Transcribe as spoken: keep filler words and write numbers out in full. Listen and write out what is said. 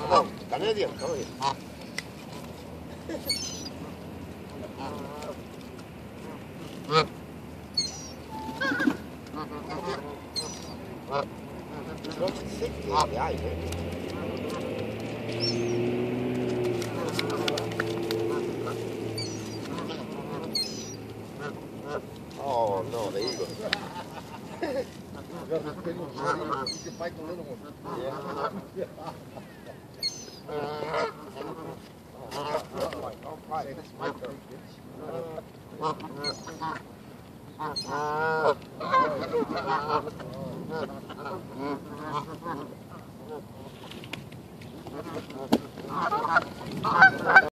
No, dame de diez, dame de diez. No sé qué hay, ¿eh? Oh, no, the eagle. You can fight the little one. Yeah. All right, it's my turn.